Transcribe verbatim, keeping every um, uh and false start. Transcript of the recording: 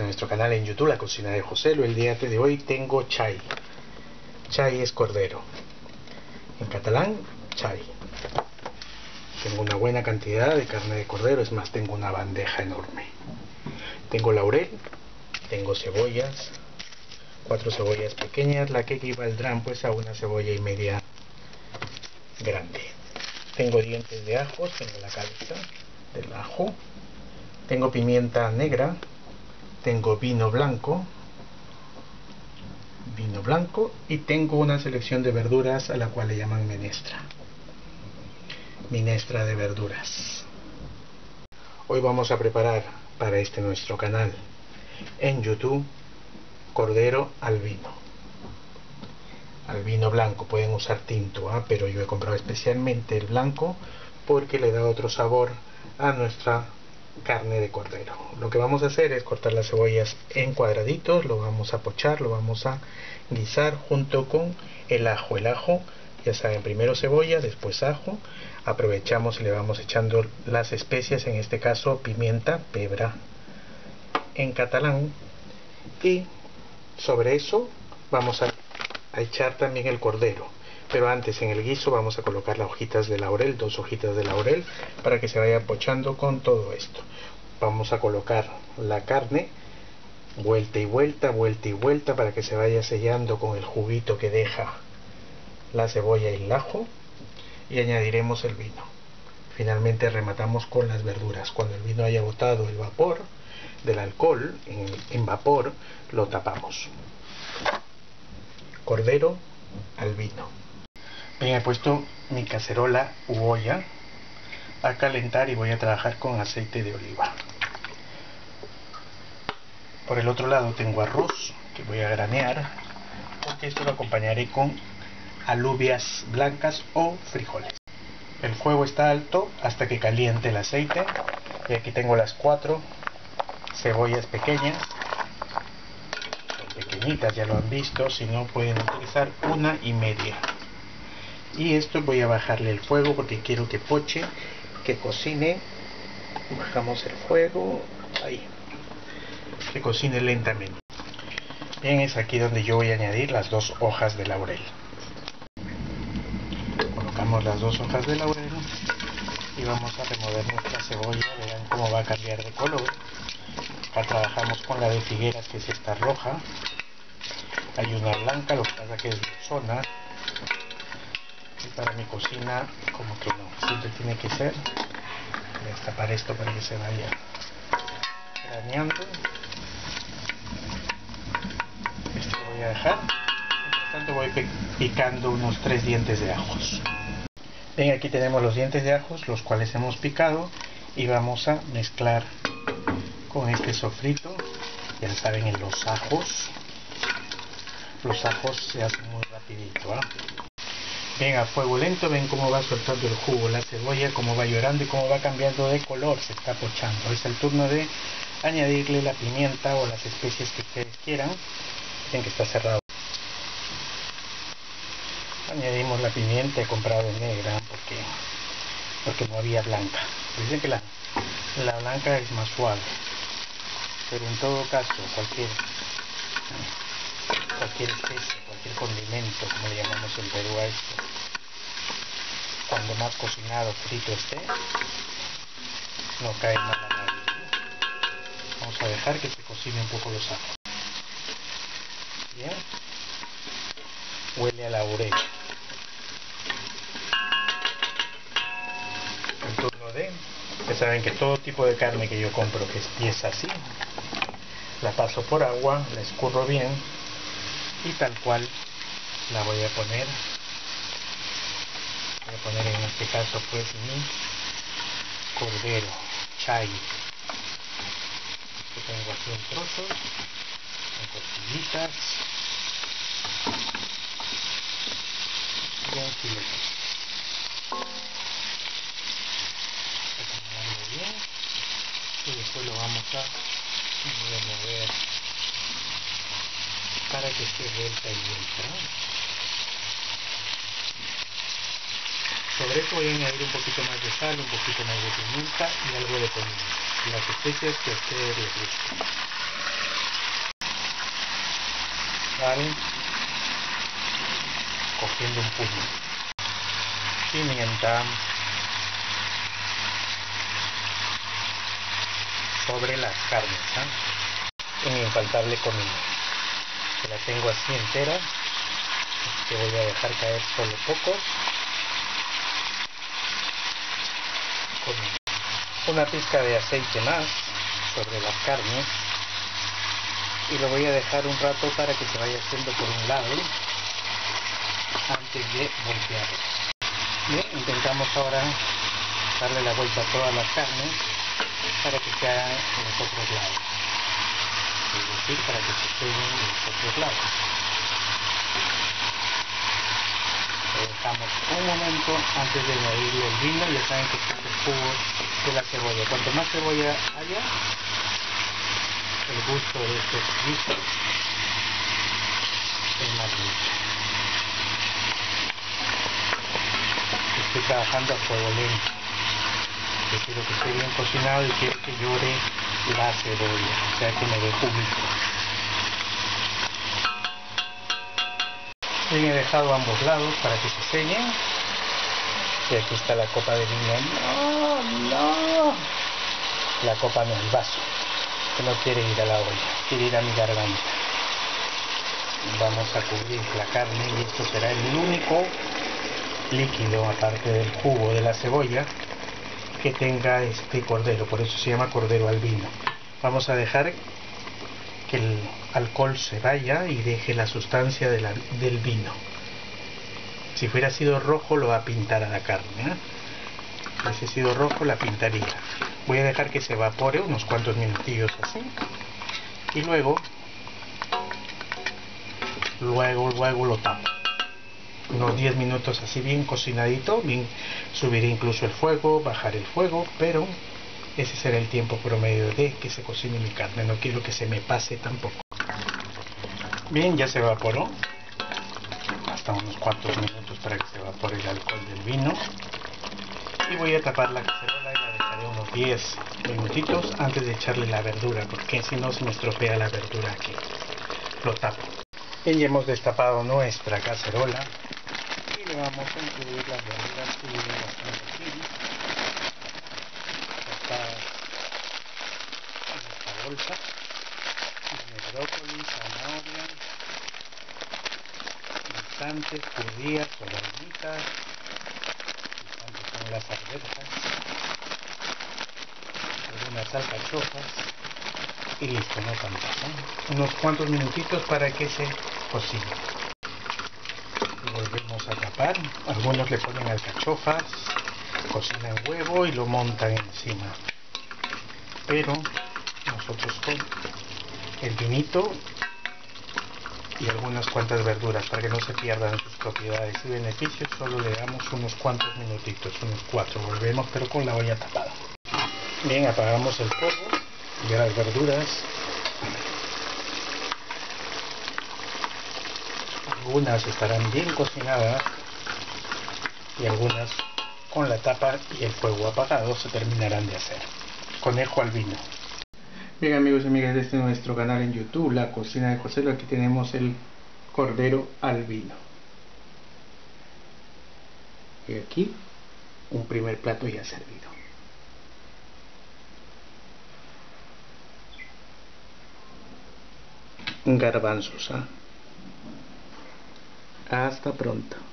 a nuestro canal en YouTube, La Cocina de Joselo. El día de hoy tengo chay. Chay es cordero. En catalán, chay. Tengo una buena cantidad de carne de cordero, es más, tengo una bandeja enorme. Tengo laurel, tengo cebollas, cuatro cebollas pequeñas, la que equivaldrán pues a una cebolla y media grande. Tengo dientes de ajo, tengo la cabeza del ajo. Tengo pimienta negra, tengo vino blanco, vino blanco y tengo una selección de verduras a la cual le llaman menestra. Minestra de verduras. Hoy vamos a preparar para este nuestro canal en YouTube cordero al vino. Al vino blanco, pueden usar tinto, ¿eh? pero yo he comprado especialmente el blanco porque le da otro sabor a nuestra carne de cordero. Lo que vamos a hacer es cortar las cebollas en cuadraditos, lo vamos a pochar, lo vamos a guisar junto con el ajo. El ajo, ya saben, primero cebolla, después ajo. Aprovechamos y le vamos echando las especias, en este caso pimienta, pebra en catalán, y sobre eso vamos a, a echar también el cordero. Pero antes, en el guiso vamos a colocar las hojitas de laurel, dos hojitas de laurel, para que se vaya pochando con todo esto. Vamos a colocar la carne, vuelta y vuelta, vuelta y vuelta, para que se vaya sellando con el juguito que deja la cebolla y el ajo. Y añadiremos el vino. Finalmente rematamos con las verduras. Cuando el vino haya botado el vapor del alcohol, en, en vapor, lo tapamos. Cordero al vino. Bien, he puesto mi cacerola u olla a calentar y voy a trabajar con aceite de oliva. Por el otro lado tengo arroz que voy a granear, porque esto lo acompañaré con alubias blancas o frijoles. El fuego está alto hasta que caliente el aceite. Y aquí tengo las cuatro cebollas pequeñas. Son pequeñitas, ya lo han visto, si no pueden utilizar una y media. Y esto voy a bajarle el fuego porque quiero que poche, que cocine. Bajamos el fuego, ahí, que cocine lentamente. Bien, es aquí donde yo voy a añadir las dos hojas de laurel. Colocamos las dos hojas de laurel y vamos a remover nuestra cebolla. Vean cómo va a cambiar de color. Acá trabajamos con la de Figueras, que es esta roja. Hay una blanca, lo que pasa que es zona. Y para mi cocina, como que no, siempre tiene que ser. Voy a destapar esto para que se vaya graneando. Esto lo voy a dejar. Mientras tanto voy picando unos tres dientes de ajos. Bien, aquí tenemos los dientes de ajos, los cuales hemos picado, y vamos a mezclar con este sofrito. Ya saben, en los ajos, los ajos se hacen muy rapidito, ¿eh? Bien, a fuego lento, ven cómo va soltando el jugo, la cebolla, cómo va llorando y cómo va cambiando de color, se está pochando. Es el turno de añadirle la pimienta o las especias que ustedes quieran. Ven que está cerrado. Añadimos la pimienta, he comprado negra porque, porque no había blanca. Dicen que la, la blanca es más suave, pero en todo caso, cualquier, cualquier especie, cualquier condimento, como le llamamos en Perú a esto, cuando más cocinado, frito esté, no cae mal a nadie. Vamos a dejar que se cocine un poco los ajos. Bien, huele a laurel. El turno de, ya saben que todo tipo de carne que yo compro que es pieza así, la paso por agua, la escurro bien y tal cual la voy a poner. Voy a poner en este caso pues mi cordero, chay, que tengo aquí en trozos, en costillitas y en filetes. Bien, y después lo vamos a remover para que esté vuelta y vuelta. Sobre esto voy a añadir un poquito más de sal, un poquito más de pimienta y algo de comino, las especias que a ustedes les gusten. sal, cogiendo un puño, pimienta, sobre las carnes, ¿eh? Un infaltable comino, que la tengo así entera, así que voy a dejar caer solo poco. Con una pizca de aceite más sobre las carnes y lo voy a dejar un rato para que se vaya haciendo por un lado antes de voltearlo. Bien, intentamos ahora darle la vuelta a todas las carnes para que se hagan en los otros lados, es decir, para que se peguen en los otros lados. Lo dejamos un momento antes de añadirle el vino. Ya saben que este es el jugo de la cebolla. Cuanto más cebolla haya, el gusto de este guiso es más rico. Estoy trabajando a fuego lento, que quiero que esté bien cocinado y quiero que llore la cebolla, o sea que me dé juguito. Bien, he dejado ambos lados para que se señen. Y aquí está la copa de vino. ¡No, no! La copa no, el vaso, que no quiere ir a la olla, quiere ir a mi garganta. Vamos a cubrir la carne y esto será el único líquido, aparte del jugo de la cebolla, que tenga este cordero. Por eso se llama cordero al vino. Vamos a dejar que el alcohol se vaya y deje la sustancia de la, del vino. Si fuera sido rojo lo va a pintar a la carne, ¿eh? Si hubiese sido rojo la pintaría. Voy a dejar que se evapore unos cuantos minutillos así y luego luego luego lo tapo unos diez minutos así bien cocinadito. Bien, subiré incluso el fuego, bajar el fuego, pero ese será el tiempo promedio de que se cocine mi carne. No quiero que se me pase tampoco. Bien, ya se evaporó. Hasta unos cuantos minutos para que se evapore el alcohol del vino. Y voy a tapar la cacerola y la dejaré unos diez minutitos antes de echarle la verdura, porque si no se me estropea la verdura aquí. Lo tapo. Y ya hemos destapado nuestra cacerola y le vamos a incluir las verduras que vienen bastante aquí, cortadas en esta bolsa. Tiene brócoli, zanahoria, guisantes, judías o laminitas. Guisantes son las arvejas, algunas alcachofas y listo, no tantas, ¿eh? Unos cuantos minutitos para que se cocine. Y volvemos a tapar. Algunos le ponen alcachofas, cocinan huevo y lo montan encima, pero nosotros con el vinito y algunas cuantas verduras, para que no se pierdan sus propiedades y beneficios, solo le damos unos cuantos minutitos, unos cuatro. Volvemos, pero con la olla tapada. Bien, apagamos el fuego de las verduras. Algunas estarán bien cocinadas y algunas con la tapa y el fuego apagado se terminarán de hacer. Conejo al vino. Bien, amigos y amigas de este nuestro canal en YouTube, La Cocina de José, aquí tenemos el cordero al vino. Y aquí un primer plato ya servido. Garbanzos, ¿eh? Hasta pronto.